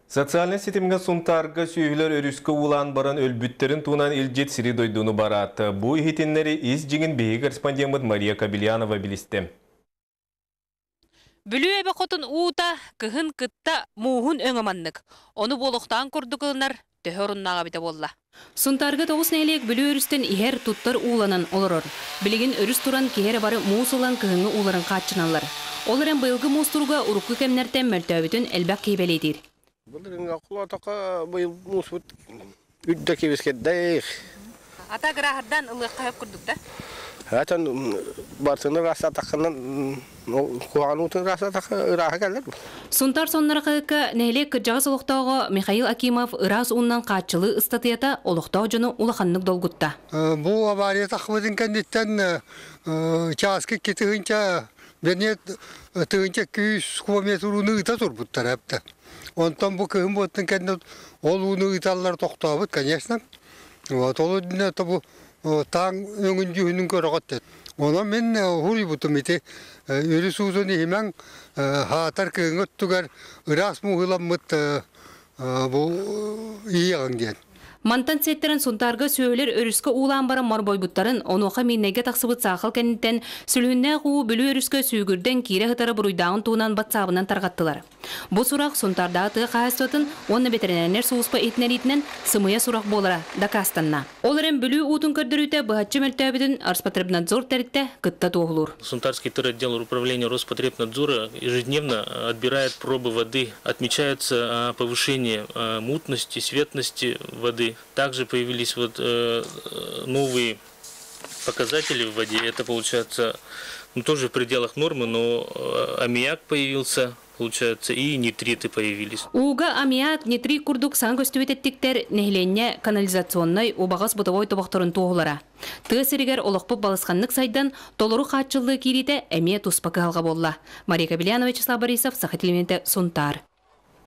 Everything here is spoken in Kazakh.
Социальный сетимге сунтарга сүйілер өріскі улан баран өлбүттерін туынан илжет сири дойдуну бараты. Бу ихитиннери из жигин бейі корреспондент Мария Кабельянова билисти. Бүлі әбі қотын уыта, кыхын кытта муғын өңіманнық. Оны болуқтан күрдігілінар төһө оруннаға біте болла. Сунтарга тоғыз нәйлек бүлі өрістен ихер туттар уланан олырыр. Білігін өріс туран кехері бары муысылан кыхыңы уларын қатчыналар. Оларын бұйылғы муыстыруға ұрыққы кәмнәртен мәртәуітін әлбәк кейбелейдер. Бұлырыңға құлатақа бұйыл муыс үдді кебескеддейх. Ата грахардан ылыққа хөп күрдік да? Әтін барсыны раса тақынан қуған ұтын раса тақы ұраға кәлдер. Сунтар соннары қыққа нәйлек жағыз олықтауға Михаил Акимов ырас ұннан қатчылы ұстатыята олықтау жыны улақанлық долгутта. Бұл авария тақымыздың кәндеттен часки кетігінча бәнет тығынча 200 километр ұны ұта тұр бұттар әпті. Онтан бұл күйін бұттың кәндет ол ұны ұталар тоқтауыд, конечно. Ол үдіне бұл таң өңін жүхінің көріғат дед. Ona men huri butum ite öyle suzunu hemen hatar kığın öttüger ıras muğulamıt bu iyi ağın. Мантан сеттерін сунтарғы сөйлер өріскі улан бара марбойбуттарын онуға миннеге тақсыбыт сақыл кәнеттен сүлігінне қуы бүлі өріскі сүйгірден кире ғытары бұруйдағын туынан батсабынан тарғаттылар. Бұл сұрақ сунтардағы тұғы қағыстатын оны ветеринарнер суыспа етінен сымыя сұрақ болара дакастанна. Оларын бүлі ұтын көрдіруті бұхатчы мәртәбетін Роспотребнадзор тәрітті күтті тоғылыр. Сунтарский теротдел управления Роспотребнадзора ежедневно отбирает пробы воды. Отмечается повышение мутности, светности воды. Также появились новые показатели в воде. Это получается тоже в пределах нормы, но аммиак появился, получается, и нитриты появились. Уга аммиак, нитрит курдук сангостюететтиктер нехленне канализационной убагас бутовой тобақтырын тоғылара. Тысыригер олықпы балысқанлық сайдан толыру қатшылығы керейді әме тұспақы алға болла. Мария Кабельянова, Вячеслав Борисов, Сахатилменте, Сунтар.